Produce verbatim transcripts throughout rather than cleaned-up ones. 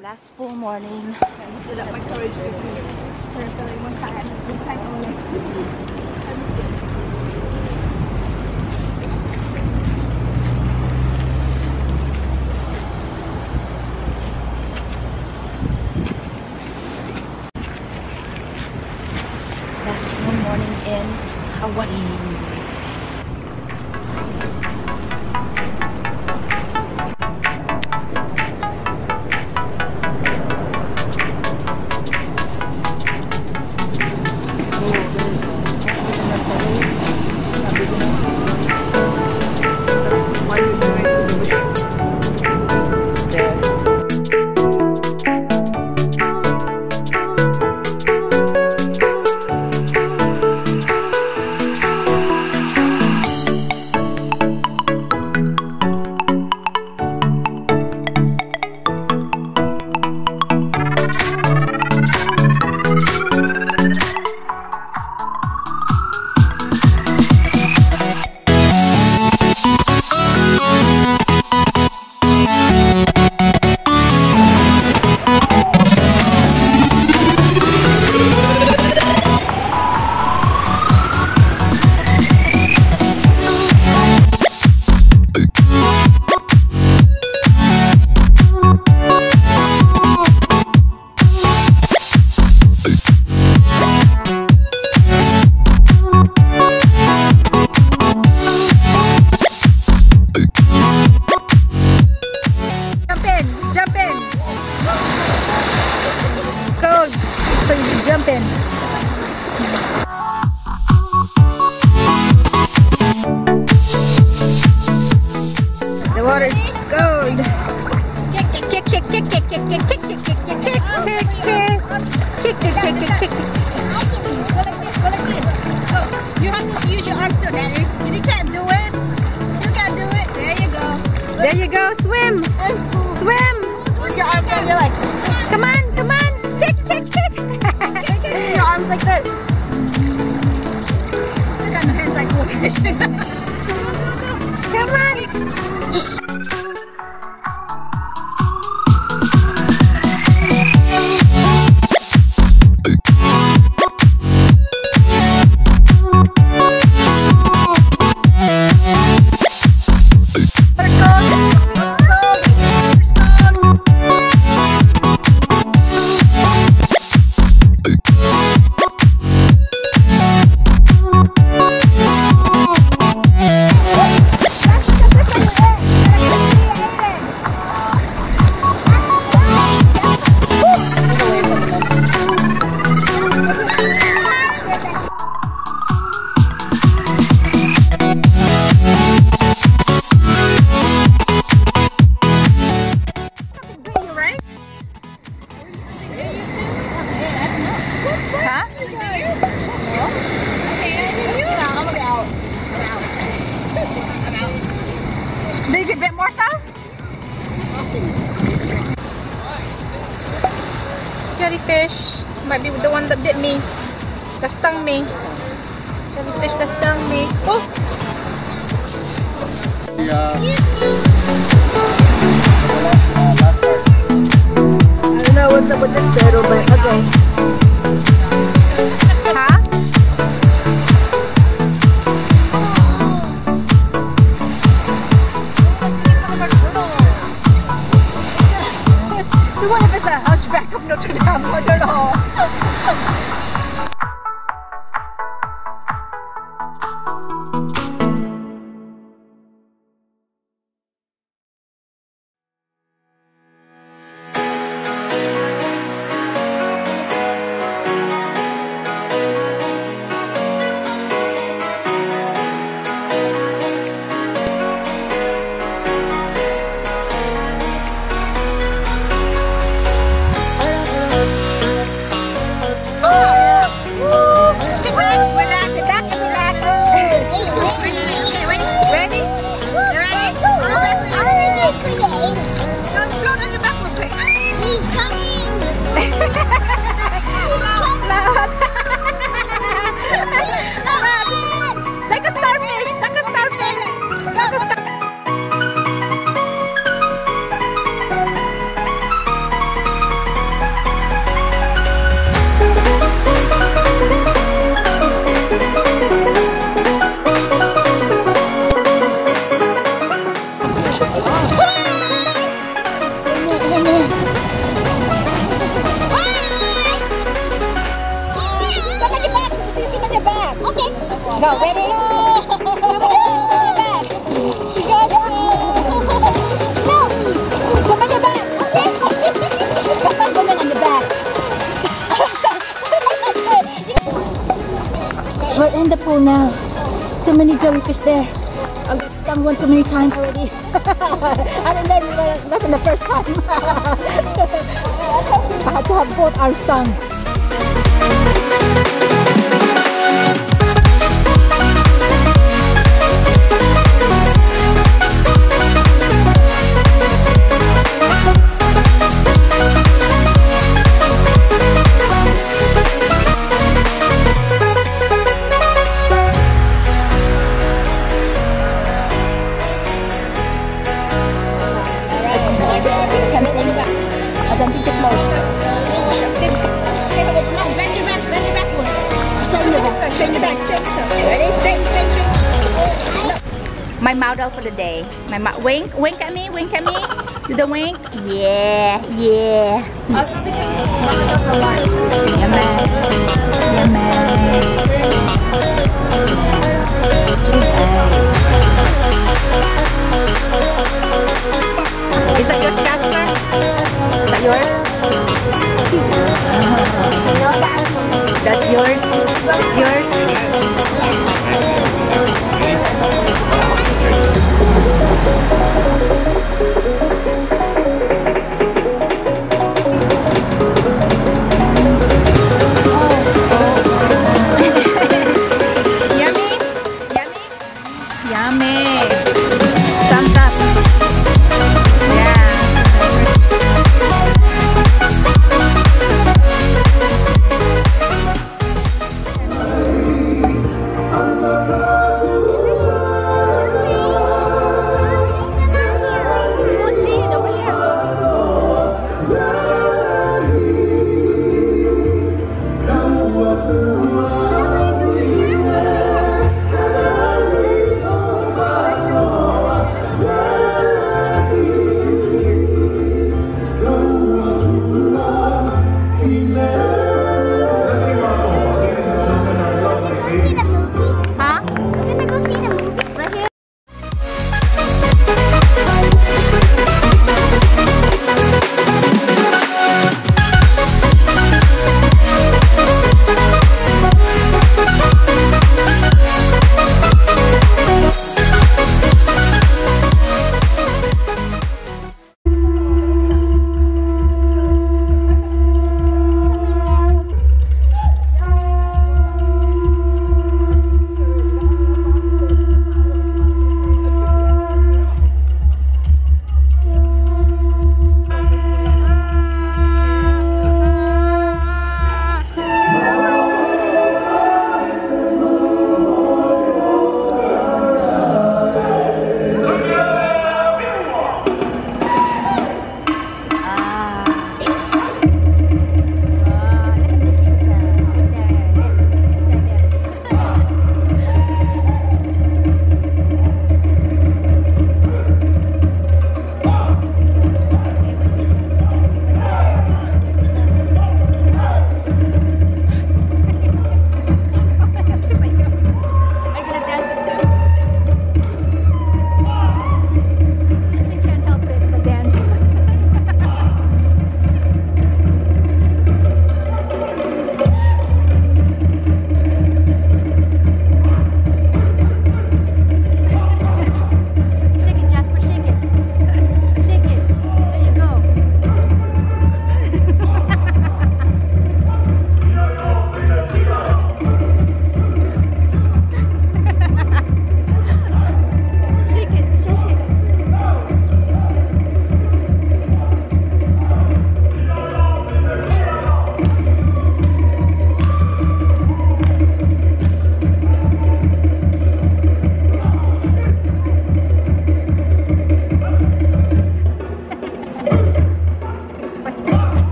Last full morning. I did up my courage for feeling one time. One time only. Last full morning in Hawaii. The water is cold. Kick, kick, kick, kick, kick, kick, kick, kick, kick, kick, kick, kick, kick, kick, kick, kick, kick, kick. Go like this, go like this. Go. You have to use your arms too, Daddy. If you can't do it, you can't do it. There you go. There you go. Swim. Swim. With your arms and you're like, come on, come on. Kick, kick, kick. Kick it with your arms like this. Still got no hands like a fish. Come on. Did you get a bit more stuff? Jellyfish might be the one that bit me, that stung me. Jellyfish that stung me. Oh! Yeah. I don't know what's up with this turtle, but okay. Huh? What if it's the Hunchback of Notre Dame? I don't know. Oh! in here. Come on your back. See him on your back. Okay. Go, ready? Back. You got it. No. Come on your back. Okay. Come on, woman on the back. We're in the pool now. Too many jellyfish there. I've done one too many times already. I don't know, that's not the first time. I had to have both arms stung. My model for the day. My mo wink, wink at me, wink at me. Do the wink. Yeah, yeah. Yeah, man. Yeah, man. Is that yours, Casper? Is that yours? That's yours. Yours.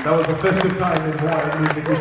That was a festive time in Hawaiian music.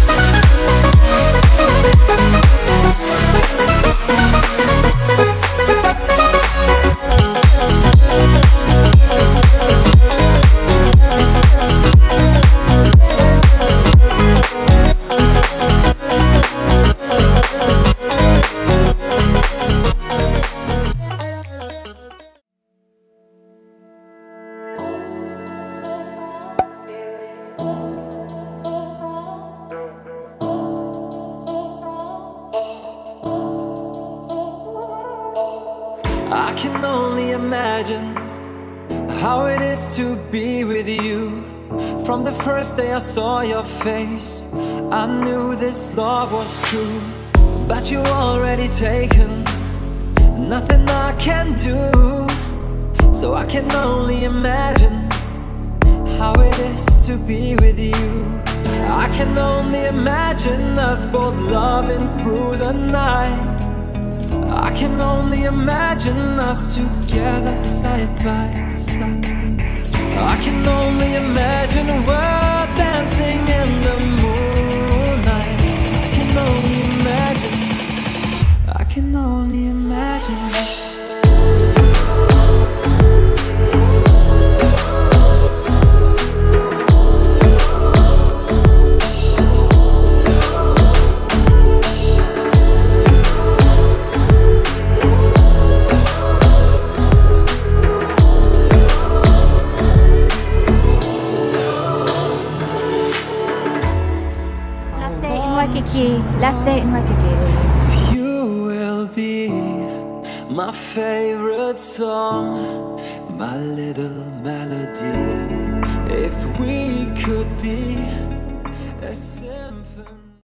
I can only imagine how it is to be with you. From the first day I saw your face, I knew this love was true. But you already taken, nothing I can do. So I can only imagine how it is to be with you. I can only imagine us both loving through the night. I can only imagine us together side by side. I can only imagine we're dancing in the moonlight. I can only imagine, I can only imagine. Waikiki, last day in Waikiki. You will be my favorite song, my little melody. If we could be a simple